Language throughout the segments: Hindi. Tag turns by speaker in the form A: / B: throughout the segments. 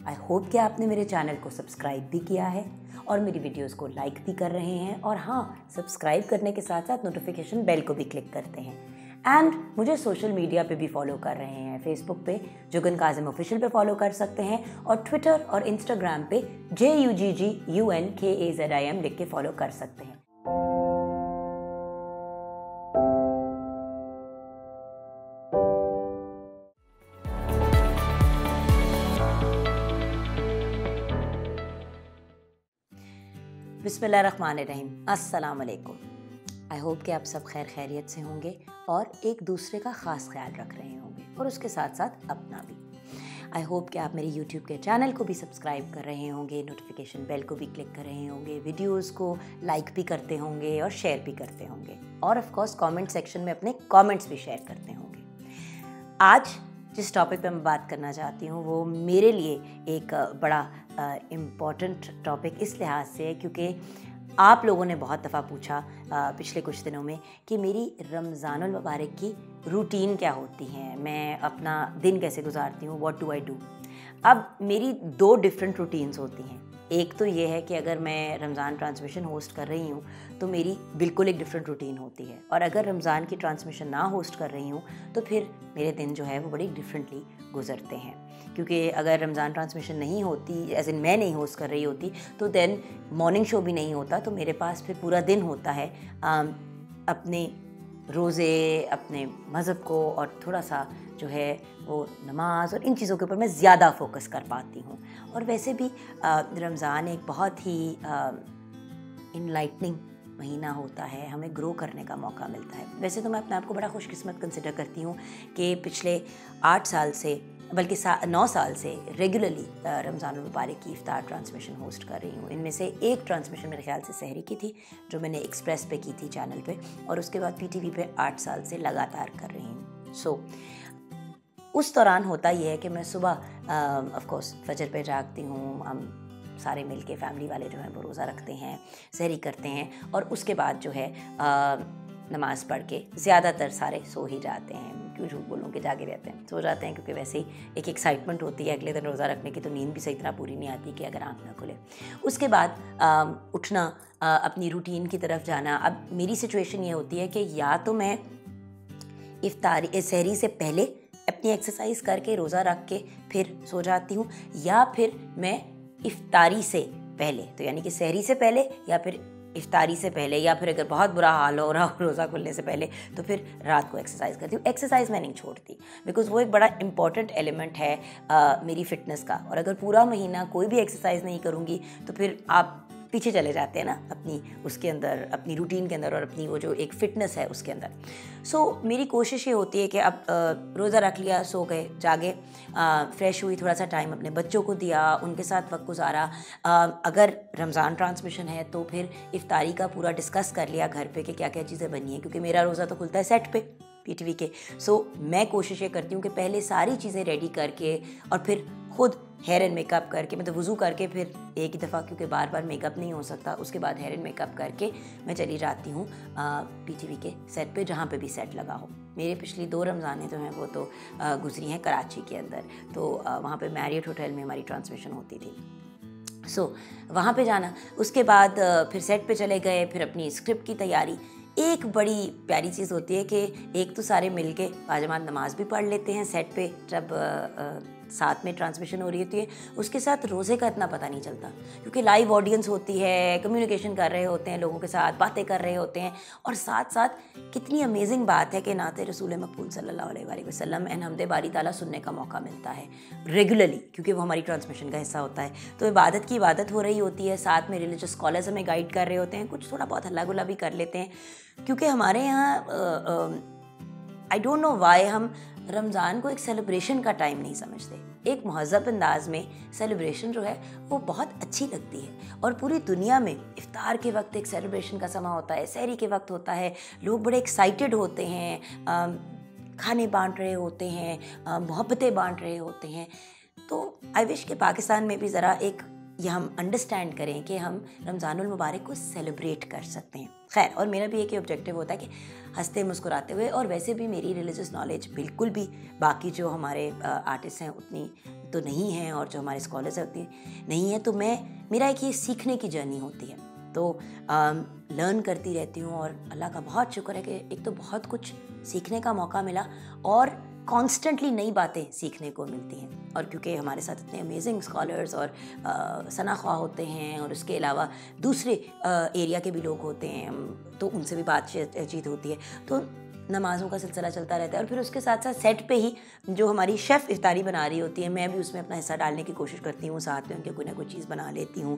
A: आई होप कि आपने मेरे चैनल को सब्सक्राइब भी किया है और मेरी वीडियोस को लाइक भी कर रहे हैं, और हाँ, सब्सक्राइब करने के साथ साथ नोटिफिकेशन बेल को भी क्लिक करते हैं। एंड मुझे सोशल मीडिया पे भी फॉलो कर रहे हैं। फेसबुक पे जुगन काजिम ऑफिशियल पे फॉलो कर सकते हैं, और ट्विटर और इंस्टाग्राम पे JUGGUNKAZIM लिख के फॉलो कर सकते हैं। बिस्मिल्लाहिर्रहमानिर्रहीम, अस्सलाम वालेकुम। आई होप कि आप सब खैर खैरियत से होंगे और एक दूसरे का ख़ास ख्याल रख रहे होंगे, और उसके साथ साथ अपना भी। आई होप कि आप मेरे यूट्यूब के चैनल को भी सब्सक्राइब कर रहे होंगे, नोटिफिकेशन बेल को भी क्लिक कर रहे होंगे, वीडियोस को लाइक भी करते होंगे और शेयर भी करते होंगे, और ऑफ कोर्स कमेंट सेक्शन में अपने कमेंट्स भी शेयर करते होंगे। आज जिस टॉपिक पे मैं बात करना चाहती हूँ वो मेरे लिए एक बड़ा इम्पॉर्टेंट टॉपिक इस लिहाज से है क्योंकि आप लोगों ने बहुत दफ़ा पूछा पिछले कुछ दिनों में कि मेरी रमज़ानुल मुबारक की रूटीन क्या होती है, मैं अपना दिन कैसे गुजारती हूँ, व्हाट डू आई डू। अब मेरी दो डिफरेंट रूटीन्स होती हैं। एक तो ये है कि अगर मैं रमज़ान ट्रांसमिशन होस्ट कर रही हूँ तो मेरी बिल्कुल एक डिफरेंट रूटीन होती है, और अगर रमज़ान की ट्रांसमिशन ना होस्ट कर रही हूँ तो फिर मेरे दिन जो है वो बड़ी डिफरेंटली गुजरते हैं। क्योंकि अगर रमज़ान ट्रांसमिशन नहीं होती, एज इन मैं नहीं होस्ट कर रही होती, तो देन मॉर्निंग शो भी नहीं होता, तो मेरे पास फिर पूरा दिन होता है अपने रोज़े, अपने मज़हब को, और थोड़ा सा जो है वो नमाज और इन चीज़ों के ऊपर मैं ज़्यादा फोकस कर पाती हूँ। और वैसे भी रमज़ान एक बहुत ही इनलाइटनिंग महीना होता है, हमें ग्रो करने का मौका मिलता है। वैसे तो मैं अपने आप को बड़ा खुशकिस्मत कंसिडर करती हूँ कि पिछले 8 साल से, बल्कि 9 साल से रेगुलरली रमज़ान मुबारक की इफ्तार ट्रांसमिशन होस्ट कर रही हूँ। इनमें से एक ट्रांसमिशन मेरे ख्याल से सहरी की थी जो मैंने एक्सप्रेस पे की थी चैनल पे, और उसके बाद PTV पे 8 साल से लगातार कर रही हूँ। सो उस दौरान होता ये है कि मैं सुबह ऑफ कोर्स फजर पे जागती हूँ, हम सारे मिल के फैमिली वाले जो हैं वो रोज़ा रखते हैं, सहरी करते हैं, और उसके बाद जो है नमाज़ पढ़ के ज़्यादातर सारे सो ही जाते हैं। क्यों झूठ बोलूँ कि जागे रहते हैं, सो जाते हैं, क्योंकि वैसे ही एक एक्साइटमेंट होती है अगले दिन रोज़ा रखने की, तो नींद भी सही तरह पूरी नहीं आती कि अगर आँख ना खुले। उसके बाद उठना, अपनी रूटीन की तरफ जाना। अब मेरी सिचुएशन ये होती है कि या तो मैं इफ्तारी सहरी से पहले अपनी एक्सरसाइज करके रोज़ा रख के फिर सो जाती हूँ, या फिर मैं इफ्तारी से पहले, तो यानी कि सहरी से पहले या फिर इफ्तारी से पहले, या फिर अगर बहुत बुरा हाल हो रहा हो रोज़ा खुलने से पहले तो फिर रात को एक्सरसाइज करती हूँ। एक्सरसाइज मैं नहीं छोड़ती, बिकॉज़ वो एक बड़ा इंपॉर्टेंट एलिमेंट है मेरी फ़िटनेस का, और अगर पूरा महीना कोई भी एक्सरसाइज नहीं करूँगी तो फिर आप पीछे चले जाते हैं ना अपनी उसके अंदर, अपनी रूटीन के अंदर, और अपनी वो जो एक फ़िटनेस है उसके अंदर। सो मेरी कोशिश ये होती है कि अब रोज़ा रख लिया, सो गए, जागे, फ्रेश हुई, थोड़ा सा टाइम अपने बच्चों को दिया, उनके साथ वक्त गुजारा। अगर रमज़ान ट्रांसमिशन है तो फिर इफ्तारी का पूरा डिस्कस कर लिया घर पे कि क्या क्या चीज़ें बनी हैं, क्योंकि मेरा रोज़ा तो खुलता है सेट पे PTV के। सो मैं कोशिश ये करती हूँ कि पहले सारी चीज़ें रेडी करके और फिर खुद हेयर एंड मेकअप करके, मतलब वज़ू करके फिर एक ही दफ़ा, क्योंकि बार बार मेकअप नहीं हो सकता, उसके बाद हेयर एंड मेकअप करके मैं चली जाती हूँ PTV के सेट पे, जहाँ पे भी सेट लगा हो। मेरे पिछली 2 रमज़ानें जो हैं वो तो गुजरी हैं कराची के अंदर, तो वहाँ पे मैरियट होटल में हमारी ट्रांसमिशन होती थी। सो वहाँ पे जाना, उसके बाद फिर सेट पे चले गए, फिर अपनी स्क्रिप्ट की तैयारी। एक बड़ी प्यारी चीज़ होती है कि एक तो सारे मिल के बाजमात नमाज़ भी पढ़ लेते हैं सेट पे जब साथ में ट्रांसमिशन हो रही होती है। उसके साथ रोज़े का इतना पता नहीं चलता, क्योंकि लाइव ऑडियंस होती है, कम्युनिकेशन कर रहे होते हैं लोगों के साथ, बातें कर रहे होते हैं, और साथ साथ कितनी अमेजिंग बात है कि नाते रसूल मकबूल सल्लल्लाहु अलैहि वसल्लम एंड हमदे बारी ताला सुनने का मौका मिलता है रेगुलरली, क्योंकि वो हमारी ट्रांसमिशन का हिस्सा होता है। तो इबादत की इबादत हो रही होती है, साथ में रिलीजियस स्कॉलर्स हमें गाइड कर रहे होते हैं, कुछ थोड़ा बहुत हल्ला गुल्ला भी कर लेते हैं, क्योंकि हमारे यहाँ आई डोंट नो वाई हम रमज़ान को एक सेलिब्रेशन का टाइम नहीं समझते। एक महज़ब अंदाज में सेलिब्रेशन जो है वो बहुत अच्छी लगती है, और पूरी दुनिया में इफ्तार के वक्त एक सेलिब्रेशन का समा होता है, सहरी के वक्त होता है, लोग बड़े एक्साइटेड होते हैं, खाने बांट रहे होते हैं, मोहब्बतें बांट रहे होते हैं। तो आई विश कि पाकिस्तान में भी ज़रा एक ये हम अंडरस्टैंड करें कि हम रमज़ानुल मुबारक को सेलिब्रेट कर सकते हैं। खैर, और मेरा भी एक ही ऑब्जेक्टिव होता है कि हंसते मुस्कुराते हुए, और वैसे भी मेरी रिलीजियस नॉलेज बिल्कुल भी बाकी जो हमारे आर्टिस्ट हैं उतनी तो नहीं हैं और जो हमारे स्कॉलर्स होते हैं नहीं है, तो मेरा एक ये सीखने की जर्नी होती है। तो लर्न करती रहती हूँ और अल्लाह का बहुत शुक्र है कि एक तो बहुत कुछ सीखने का मौका मिला और कॉन्स्टेंटली नई बातें सीखने को मिलती हैं। और क्योंकि हमारे साथ इतने अमेजिंग स्कॉलर्स और सनाख्वा होते हैं और उसके अलावा दूसरे एरिया के भी लोग होते हैं, तो उनसे भी बातचीत होती है, तो नमाज़ों का सिलसिला चलता रहता है। और फिर उसके साथ साथ सेट पे ही जो हमारी शेफ़ इफ्तारी बना रही होती है, मैं भी उसमें अपना हिस्सा डालने की कोशिश करती हूँ, साथ में उनके कोई ना कोई चीज़ बना लेती हूँ।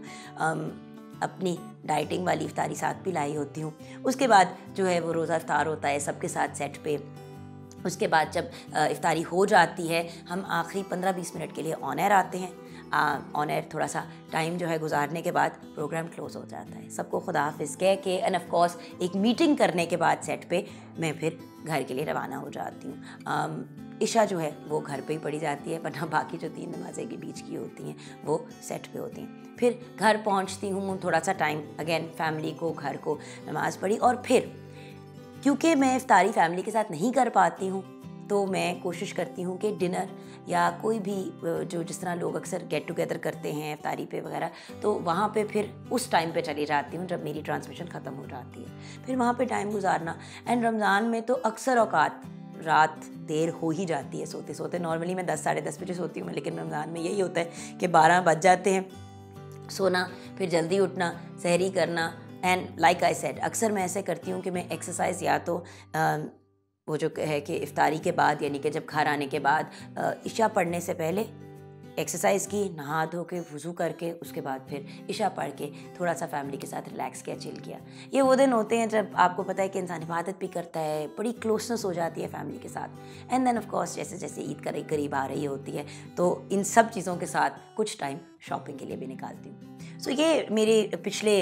A: अपनी डाइटिंग वाली इफ्तारी साथ भी लाई होती हूँ। उसके बाद जो है वो रोज़ा इफ्तार होता है सबके साथ सेट पे। उसके बाद जब इफ्तारी हो जाती है, हम आखिरी 15-20 मिनट के लिए ऑन एयर आते हैं। ऑन एयर थोड़ा सा टाइम जो है गुजारने के बाद प्रोग्राम क्लोज़ हो जाता है। सबको खुदा हाफिज़ कह के एंड ऑफ कोर्स एक मीटिंग करने के बाद सेट पे मैं फिर घर के लिए रवाना हो जाती हूँ। इशा जो है वो घर पे ही पढ़ी जाती है, वरना बाकी जो 3 नमाज़ें के बीच की होती हैं वो सेट पे होती हैं। फिर घर पहुँचती हूँ, थोड़ा सा टाइम अगेन फैमिली को, घर को, नमाज़ पढ़ी, और फिर क्योंकि मैं इफ्तारी फैमिली के साथ नहीं कर पाती हूँ तो मैं कोशिश करती हूँ कि डिनर या कोई भी जो जिस तरह लोग अक्सर गेट टुगेदर करते हैं इफ्तारी पे वगैरह, तो वहाँ पे फिर उस टाइम पे चली जाती हूँ जब मेरी ट्रांसमिशन ख़त्म हो जाती है। फिर वहाँ पे टाइम गुजारना, एंड रमज़ान में तो अक्सर औकात रात देर हो ही जाती है सोते सोते। नॉर्मली मैं 10 साढ़े 10 बजे सोती हूँ, लेकिन रमज़ान में यही होता है कि 12 बज जाते हैं सोना, फिर जल्दी उठना, सहरी करना। एंड लाइक आई सेड, अक्सर मैं ऐसे करती हूँ कि मैं एक्सरसाइज या तो वो जो है कि इफ्तारी के बाद, यानी कि जब घर आने के बाद इशा पढ़ने से पहले एक्सरसाइज की, नहा धो के वज़ू करके उसके बाद फिर इशा पढ़ के थोड़ा सा फैमिली के साथ रिलैक्स किया, चिल किया। ये वो दिन होते हैं जब आपको पता है कि इंसान इबादत भी करता है, बड़ी क्लोजनेस हो जाती है फैमिली के साथ। एंड देन ऑफ कोर्स जैसे जैसे ईद करीब आ रही होती है तो इन सब चीज़ों के साथ कुछ टाइम शॉपिंग के लिए भी निकालती हूँ। सो ये मेरे पिछले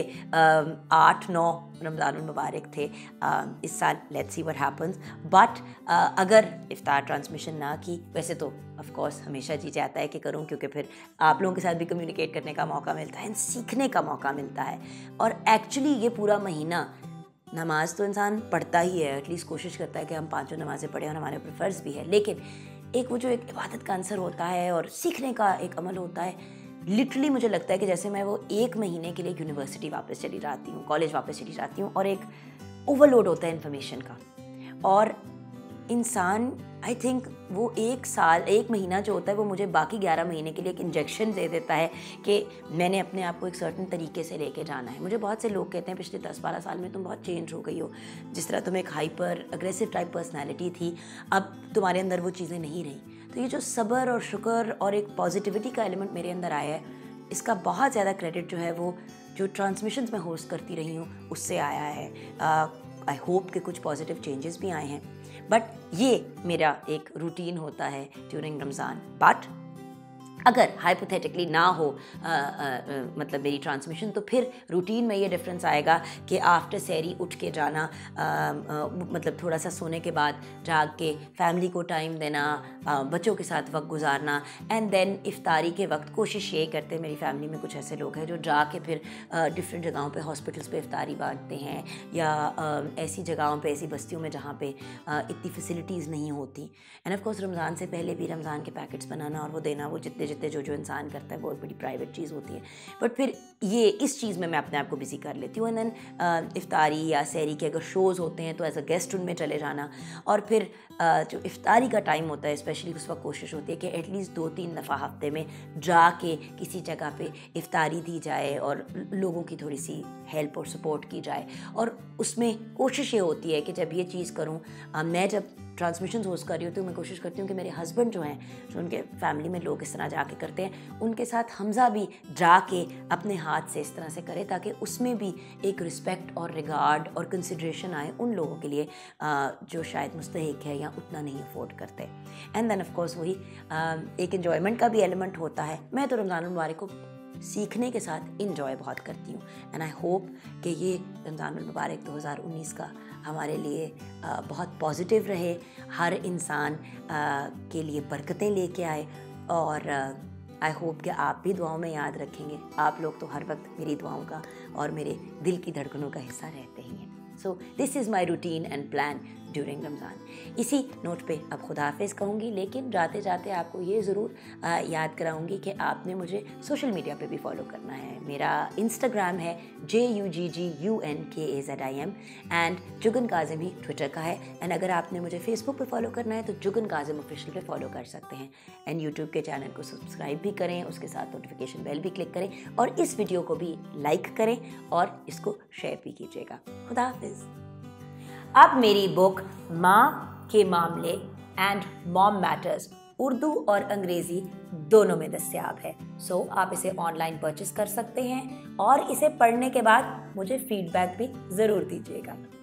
A: 8-9 रमज़ान मुबारक थे। इस साल let's see what happens. But अगर इफ्तार ट्रांसमिशन ना की, वैसे तो ऑफ कोर्स हमेशा जी चाहता है कि करूं, क्योंकि फिर आप लोगों के साथ भी कम्युनिकेट करने का मौका मिलता है, सीखने का मौका मिलता है। और एक्चुअली ये पूरा महीना नमाज तो इंसान पढ़ता ही है, एटलीस्ट कोशिश करता है कि हम 5 नमाज़ें पढ़ें और हमारे ऊपर फ़र्ज़ भी है, लेकिन एक वो जो एक इबादत का आंसर होता है और सीखने का एक अमल होता है, लिटरली मुझे लगता है कि जैसे मैं वो 1 महीने के लिए यूनिवर्सिटी वापस चली जाती हूँ, कॉलेज वापस चली जाती हूँ, और एक ओवरलोड होता है इन्फॉर्मेशन का। और इंसान आई थिंक वो 1 महीना जो होता है वो मुझे बाकी 11 महीने के लिए एक इंजेक्शन दे देता है कि मैंने अपने आप को एक सर्टन तरीके से लेके जाना है। मुझे बहुत से लोग कहते हैं पिछले 10-12 साल में तुम बहुत चेंज हो गई हो, जिस तरह तुम एक हाइपर अग्रेसिव टाइप पर्सनैलिटी थी, अब तुम्हारे अंदर वो चीज़ें नहीं रही। तो ये जो सब्र और शुक्र और एक पॉजिटिविटी का एलिमेंट मेरे अंदर आया है, इसका बहुत ज़्यादा क्रेडिट जो है वो जो ट्रांसमिशंस मैं होस्ट करती रही हूँ उससे आया है। आई होप कि कुछ पॉजिटिव चेंजेस भी आए हैं, बट ये मेरा एक रूटीन होता है ड्यूरिंग रमज़ान। बट अगर हाइपोथेटिकली ना हो मतलब मेरी ट्रांसमिशन, तो फिर रूटीन में ये डिफरेंस आएगा कि आफ्टर सहरी उठ के जाना, मतलब थोड़ा सा सोने के बाद जाग के फैमिली को टाइम देना, बच्चों के साथ वक्त गुजारना, एंड देन इफ्तारी के वक्त कोशिश ये करते हैं, मेरी फैमिली में कुछ ऐसे लोग हैं जो जाके फिर डिफरेंट जगहों पे हॉस्पिटल्स पे इफ्तारी बांटते हैं, या ऐसी जगहों पे, ऐसी बस्तियों में जहाँ पे इतनी फैसिलिटीज़ नहीं होती। एंड ऑफ कोर्स रमज़ान से पहले भी रमज़ान के पैकेट्स बनाना और वो देना, वो जितने जो इंसान करता है वो एक बड़ी प्राइवेट चीज़ होती है। बट फिर ये इस चीज़ में मैं अपने आप को बिजी कर लेती हूँ। एंड देन इफ्तारी या सहरी के अगर शोज़ होते हैं तो एज अ गेस्ट उनमें चले जाना, और फिर जो इफ्तारी का टाइम होता है स्पेशली उस वक्त कोशिश होती है कि एटलीस्ट 2-3 दफ़ा हफ्ते में जाके किसी जगह पे इफ्तारी दी जाए और लोगों की थोड़ी सी हेल्प और सपोर्ट की जाए। और उसमें कोशिश ये होती है कि जब ये चीज़ करूँ, मैं जब ट्रांसमिशन होस्ट कर रही होती हूँ, मैं कोशिश करती हूँ कि मेरे हस्बैंड जो हैं, जो उनके फैमिली में लोग इस तरह जाके करते हैं, उनके साथ हमज़ा भी जाके अपने हाथ से इस तरह से करे, ताकि उसमें भी एक रिस्पेक्ट और रिगार्ड और कंसिडरेशन आए उन लोगों के लिए जो शायद मुस्तहिक है या उतना नहीं अफोर्ड करते। एंड देन ऑफ कोर्स वही एक एन्जॉयमेंट का भी एलिमेंट होता है। मैं तो रमज़ान मुबारक को सीखने के साथ इंजॉय बहुत करती हूँ, एंड आई होप कि ये रमज़ान मुबारक 2019 का हमारे लिए बहुत पॉजिटिव रहे, हर इंसान के लिए बरकतें लेके आए, और आई होप कि आप भी दुआओं में याद रखेंगे। आप लोग तो हर वक्त मेरी दुआओं का और मेरे दिल की धड़कनों का हिस्सा रहते ही हैं। So this is my routine and plan during Ramzan. इसी नोट पे अब खुदा हाफिज़ कहूँगी, लेकिन जाते जाते आपको ये ज़रूर याद कराऊँगी कि आपने मुझे सोशल मीडिया पे भी फॉलो करना है। मेरा इंस्टाग्राम है JUGGUNKAZIM एंड जुगन काजिम ही ट्विटर का है। एंड अगर आपने मुझे फेसबुक पे फॉलो करना है तो जुगन काजिम ऑफिशियल पे फॉलो कर सकते हैं। एंड यूट्यूब के चैनल को सब्सक्राइब भी करें, उसके साथ नोटिफिकेशन बेल भी क्लिक करें और इस वीडियो को भी लाइक करें और इसको शेयर भी कीजिएगा। खुदा हाफिज़। अब मेरी बुक माँ के मामले एंड मॉम मैटर्स उर्दू और अंग्रेज़ी दोनों में दस्तयाब है। सो आप इसे ऑनलाइन परचेस कर सकते हैं और इसे पढ़ने के बाद मुझे फीडबैक भी ज़रूर दीजिएगा।